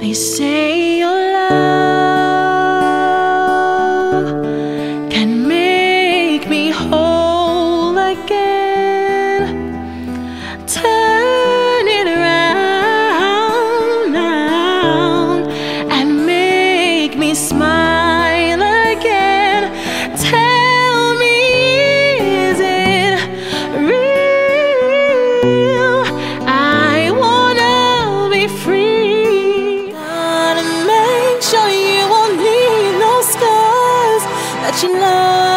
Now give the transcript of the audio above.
They say your love can make me whole again. Turn it around now and make me smile again. Tell me, is it real? I wanna be free. Gotta make sure you won't leave no scars, that you love